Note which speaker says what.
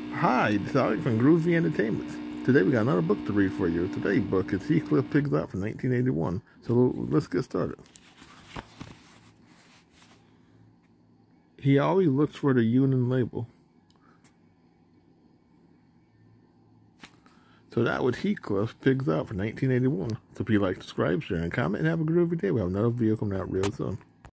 Speaker 1: Hi, it's Alex from Groovy Entertainment. Today we got another book to read for you. Today's book is Heathcliff Pigs Out from 1981. So let's get started. He always looks for the Union label. So that was Heathcliff Pigs Out from 1981. So if you like, subscribe, share, and comment, and have a groovy day. We'll have another video coming out real soon.